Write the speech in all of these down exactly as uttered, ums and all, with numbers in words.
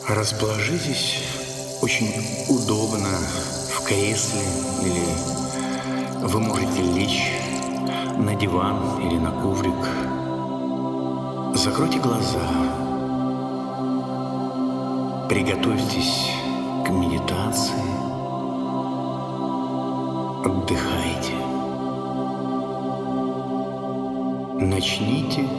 Расположитесь очень удобно в кресле, или вы можете лечь на диван или на коврик. Закройте глаза. Приготовьтесь к медитации. Отдыхайте. Начните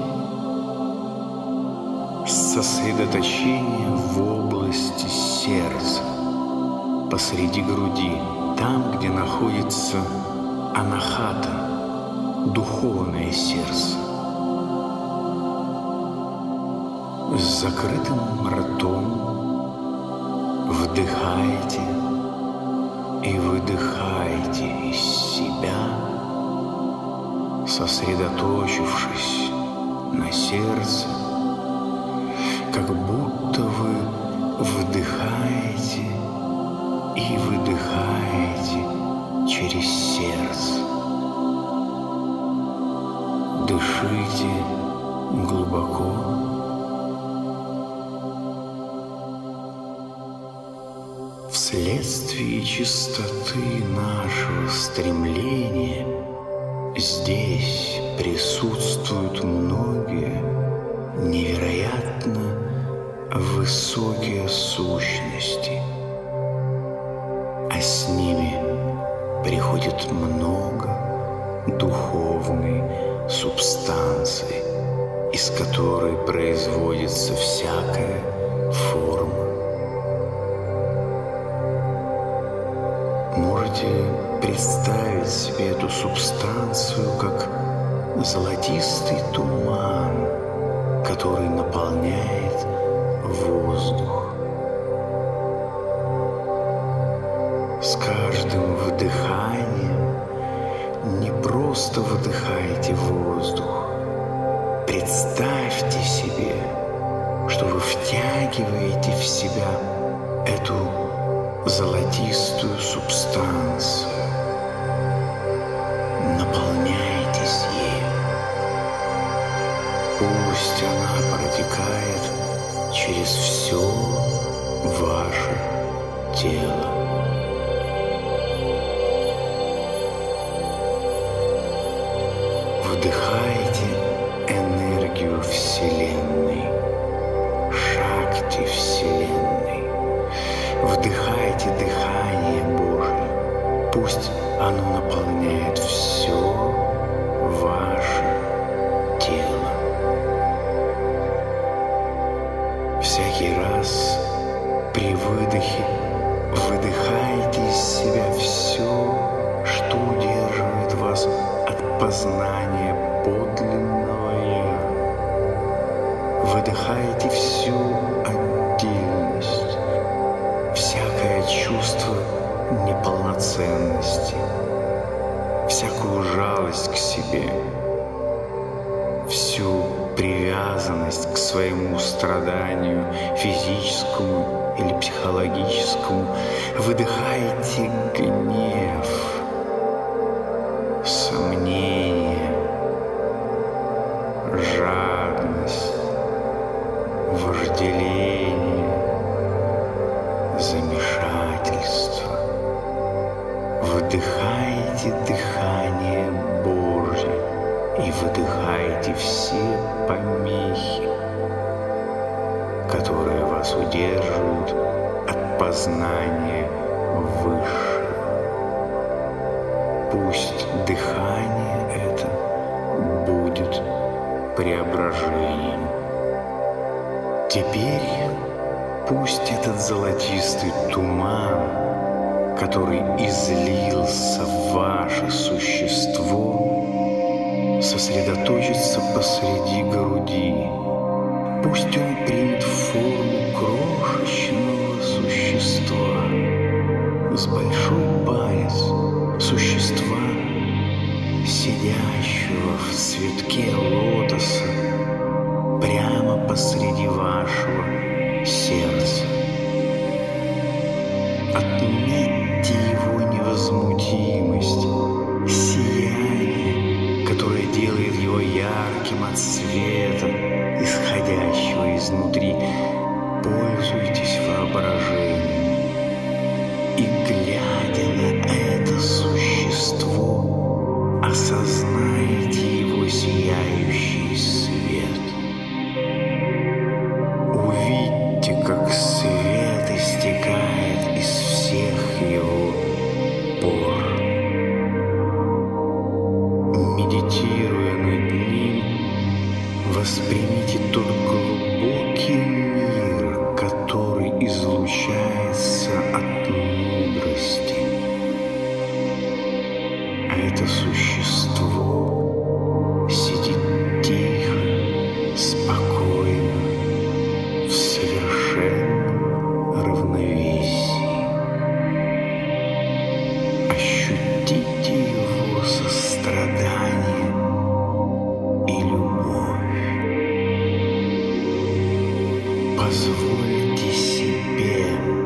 с сосредоточения в области сердца, посреди груди, там, где находится анахата, духовное сердце. С закрытым ртом вдыхайте и выдыхайте из себя, сосредоточившись на сердце, как будто вы вдыхаете и выдыхаете через сердце. Дышите глубоко. Вследствие чистоты нашего стремления здесь присутствуют многие невероятно высокие сущности, а с ними приходит много духовной субстанции, из которой производится всякая форма. Можете представить себе эту субстанцию как золотистый туман, который наполняет воздух. С каждым вдыханием не просто выдыхаете воздух. Представьте себе, что вы втягиваете в себя эту золотистую субстанцию. Наполняйтесь ею. Пусть она протекает через все ваше тело. Вдыхайте энергию Вселенной, шакти Вселенной. Вдыхайте дыхание Божие. Пусть оно наполняет все ваше тело. Всякий раз при выдохе выдыхайте из себя все, что удерживает вас от познания подлинного Я. Выдыхайте всю отдельность, всякое чувство неполноценности, всякую жалость к себе, всю привязанность к своему страданию физическому или психологическому. Выдыхайте гнев, сомнение, жадность, вожделение, замешательство. Вдыхайте дыхание Божье и выдыхайте все помехи, которые вас удерживают от познания высшего. Пусть дыхание это будет преображением. Теперь пусть этот золотистый туман, который излился в ваше существо, сосредоточится посреди груди. Пусть он примет форму крошечного существа с большой палец, существа, сидящего в цветке лотоса прямо посреди вашего сердца. Отметьте его невозмутимость, сияние, которое делает его ярким от света, исходящего изнутри. Пользуйтесь воображением. И, глядя на это существо, осознаете его сияющий свет. Увидьте, как свет истекает из всех его пор. Медитируя над ним, воспримите тот глубокий мир, который излучается от мудрости. Это существо сидит тихо, спокойно, в совершенном равновесии. Ощутите его сострадание и любовь. Позвольте себе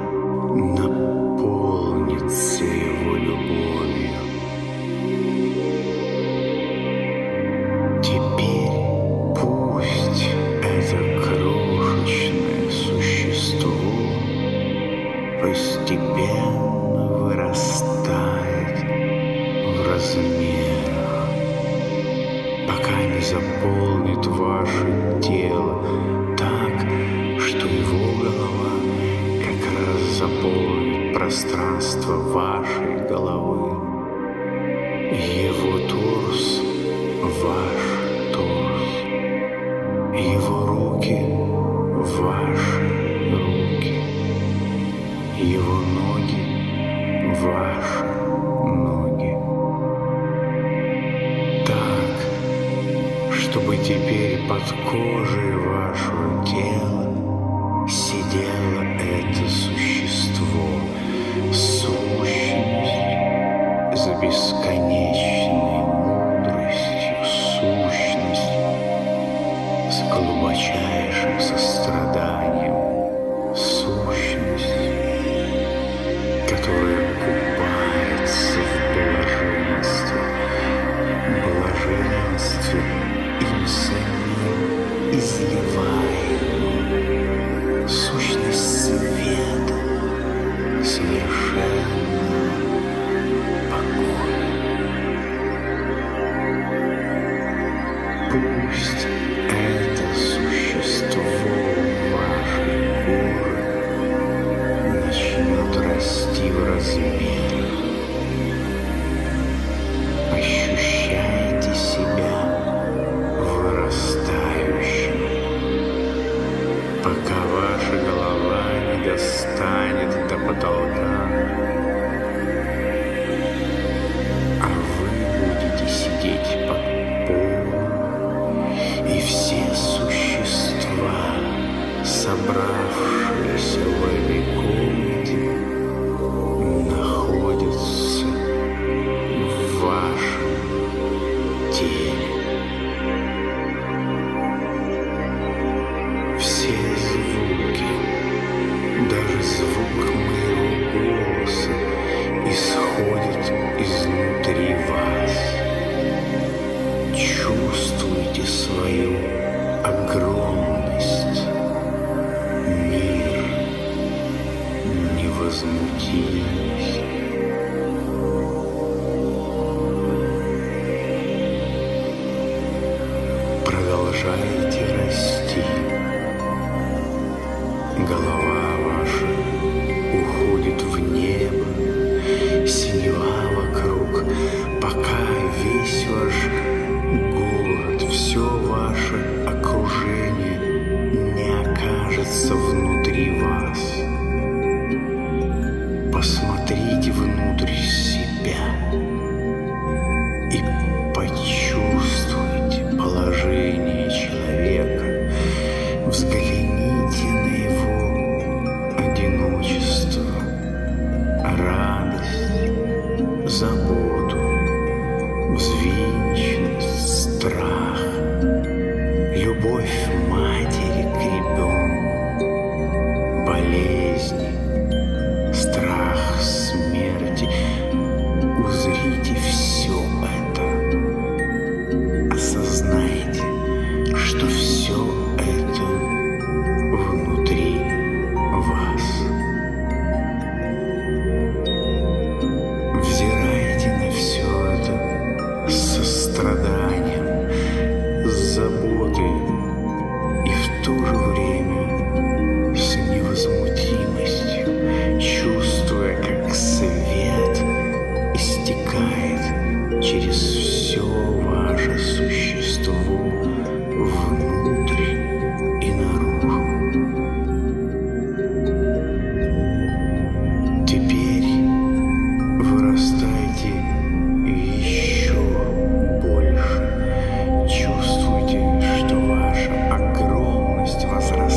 наполниться его любовью. Теперь пусть это крошечное существо постепенно вырастает в размерах, пока не заполнит ваше тело так, что его голова как раз заполнит пространство вашей головы. Его торс — ваш торс, его руки — ваши руки, его ноги — ваши ноги. Так, чтобы теперь под кожей вашего тела сидело это существо, сущность за бесконечной мудростью, сущность с глубочайшим состраданием, сущность, которая купается в блаженстве, блаженстве им самим изливаемым, сущность света, совершенного покоя. Пусть это существо вашей кожи начнет расти в размерах. Ощущайте себя вырастающим, пока ваша голова не достанет до потолка, а вы будете сидеть под полом, и все существа, собравшиеся в этой комнате, находятся в вашем теле. Все звуки, даже звук моего голоса, исходит изнутри вас. Чувствуйте свою огромность, мир, невозмутимость. Продолжайте расти. Голова ваша уходит в небо, синева вокруг, пока весь ваш город, все ваше окружение не окажется внутри вас. Посмотрите внутрь себя и почувствуйте положение человека. Взгляните на его одиночество, радость, заботу, взвинченность, страх, любовь матери к ребенку, болезни, страх смерти. Узрите все это. Осознайте, что все это внутри вас. заботой и в то же время с невозмутимостью, чувствуя, как свет истекает через все ваше существо внутрь и наружу. Теперь вырастайте еще больше. Чувствуйте, что ваша огромность возрастает.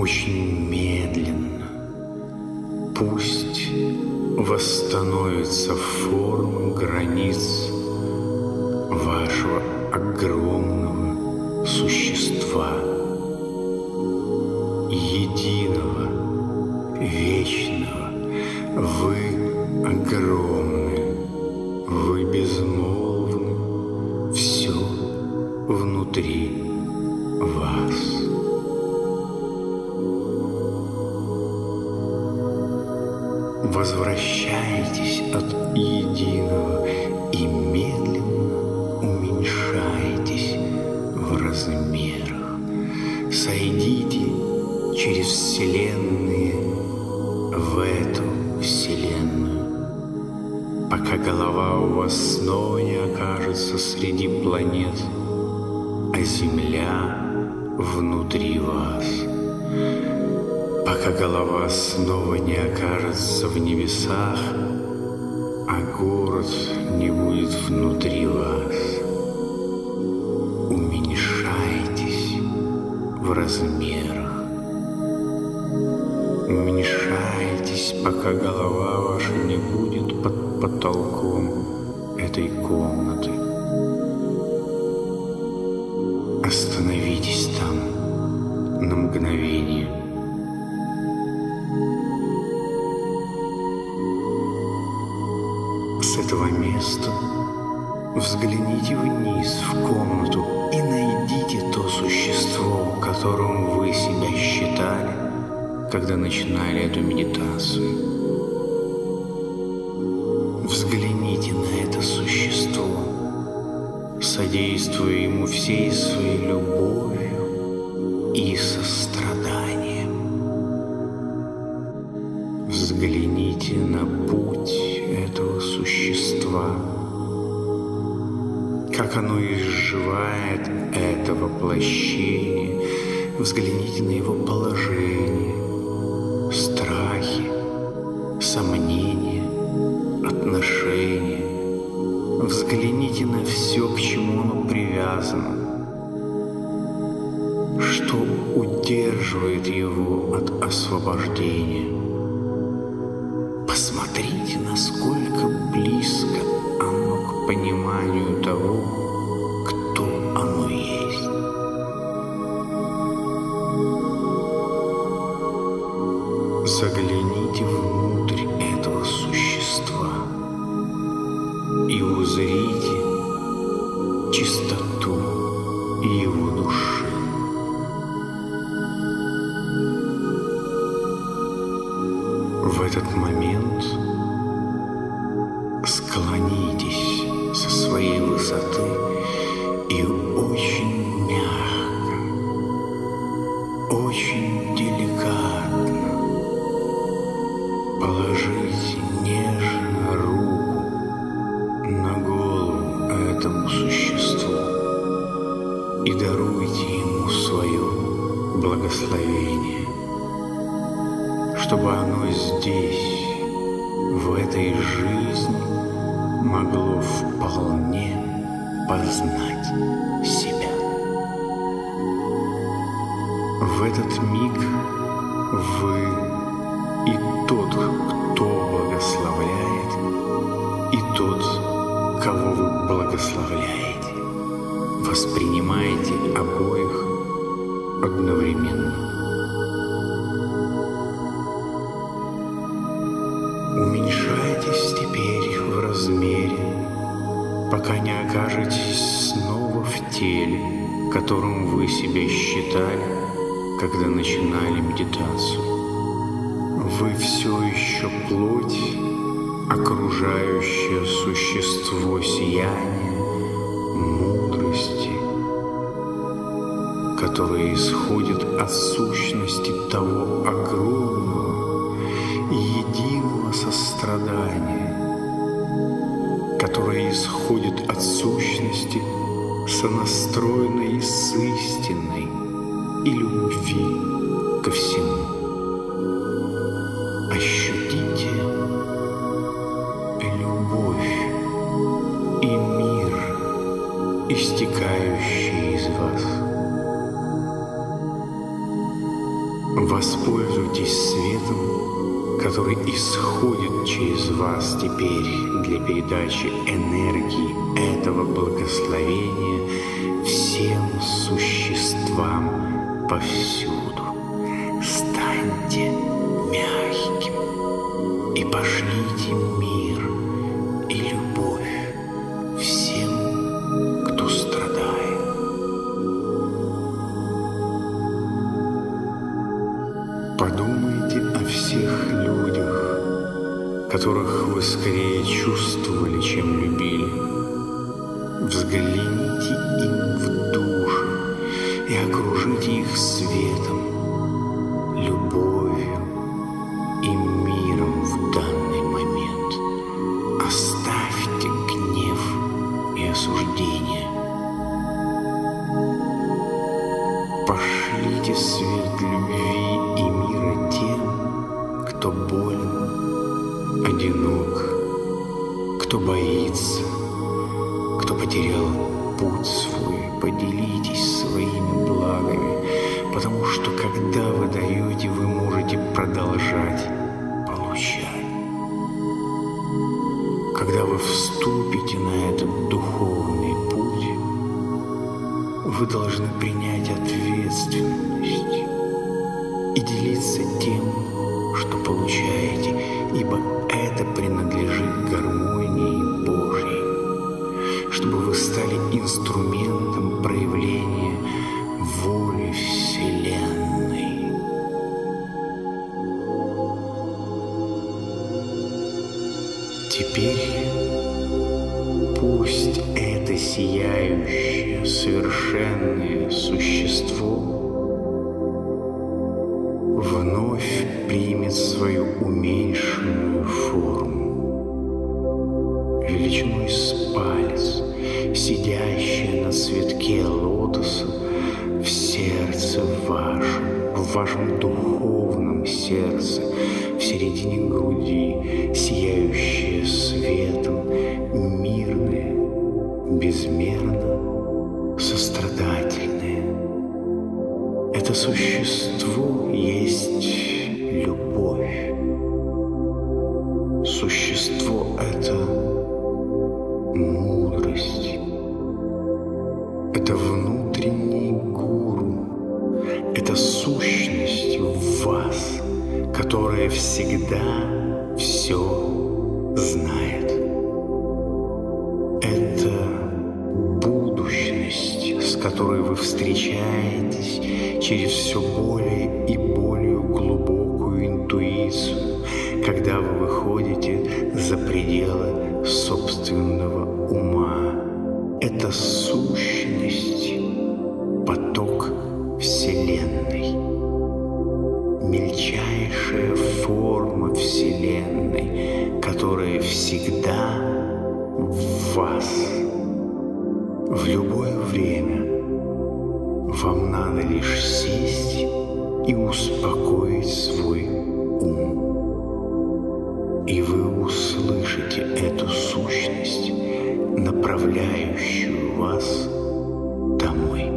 очень медленно. Пусть восстановится форма границ вашего огромного существа, единого, вечного. Вы огромны, вы безмолвны, все внутри вас. Возвращайтесь от единого и медленно уменьшайтесь в размерах. Сойдите через вселенные в эту вселенную, пока голова у вас снова не окажется среди планет, а Земля внутри вас. Пока голова снова не окажется в небесах, а город не будет внутри вас. Уменьшайтесь в размерах. Уменьшайтесь, пока голова ваша не будет под потолком этой комнаты. Остановитесь там на мгновение. С этого места взгляните вниз в комнату и найдите то существо, которым вы себя считали, когда начинали эту медитацию. Взгляните на это существо, содействуя ему всей своей любовью и состраданием. Взгляните на путь этого существа, как оно изживает это воплощение. Взгляните на его положение, страхи, сомнения, отношения. Взгляните на все, к чему оно привязано, что удерживает его от освобождения. Посмотрите, насколько близко оно к пониманию того, кто оно есть. Загляните внутрь этого существа и узрите чистоту его души. В этот момент склонитесь со своей высоты и очень мягко, очень деликатно положите нежно руку на голову этому существу и даруйте ему свое благословение, чтобы оно здесь, в этой жизни, могло вполне познать себя. В этот миг вы и тот, кто благословляет, и тот, кого вы благословляете, воспринимаете обоих одновременно. Уменьшайтесь теперь в размере, пока не окажетесь снова в теле, которым вы себя считали, когда начинали медитацию. Вы все еще плоть, окружающее существо сияния, мудрости, которое исходит от сущности того огромного, единого сострадания, которое исходит от сущности, сонастроенной с истиной и любви ко всему. Ощутите любовь и мир, истекающий из вас. Пользуйтесь светом, который исходит через вас теперь для передачи энергии этого благословения всем существам повсюду. Станьте мягким и пошлите мир и любовь всем, кто страдает. Подумайте о всех людях, которых вы скорее чувствовали, чем любили. Взгляните им в души и окружите их светом, любовью и миром в данный момент. Оставьте гнев и осуждение. Пошлите свет любви и мира тем, кто болен, одинок, кто боится, кто потерял путь свой. Поделитесь своими благами, потому что когда вы даете, вы можете продолжать получать. Когда вы вступите на этот духовный путь, вы должны принять ответственность и делиться тем, что получаете, ибо это принадлежит гармонии Божьей, чтобы вы стали инструментом проявления воли Вселенной. Теперь пусть это сияющее, совершенное существо вновь примет свою уменьшенную форму, величиной с палец, сидящее на цветке лотоса в сердце вашем, в вашем духовном сердце, в середине груди, сияющее светом, мирное, безмерно сострадательное. Это существо есть любовь. Существо — это мудрость. Это внутренний гуру. Это сущность в вас, которая всегда все знает. Это будущность, с которой вы встречаетесь через все более и более глубокую интуицию, когда вы выходите за пределы собственного ума. Это сущность, поток Вселенной, мельчайшая форма Вселенной, которая всегда в вас. В любое время вам надо лишь сесть и успокоить свой ум, и вы услышите эту сущность, направляющую вас домой.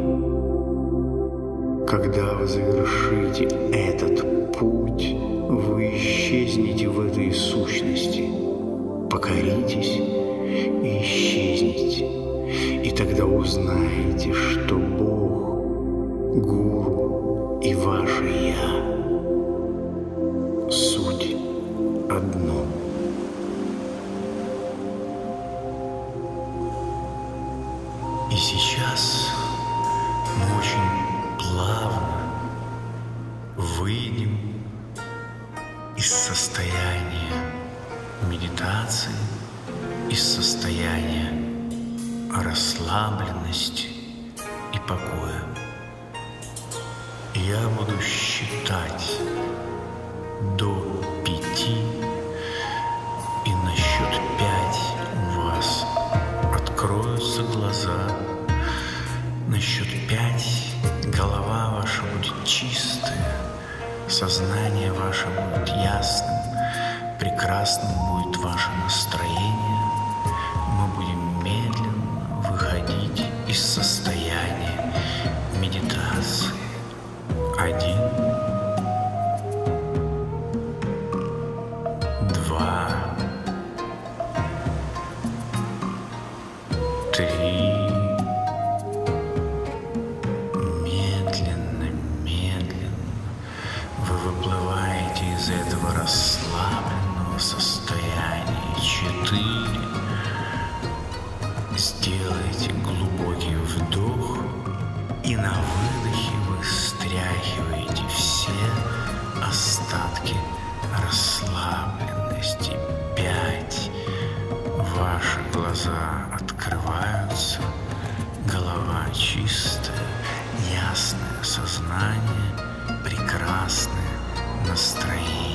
Когда вы завершите этот путь, вы исчезнете в этой сущности, покоритесь и исчезнете, и тогда узнаете, что Бог, Гуру и ваше Я — суть одно. И сейчас мы очень плавно выйдем из состояния медитации, из состояния расслабленности и покоя. Я буду считать до пяти, и на счет пять у вас откроются глаза. На счет пять голова ваша будет чистая, сознание ваше будет ясным, прекрасным будет ваше настроение. Мы будем медленно выходить из состояния медитации. Один, точки расслабленности. Пять. Ваши глаза открываются, голова чистая, ясное сознание, прекрасное настроение.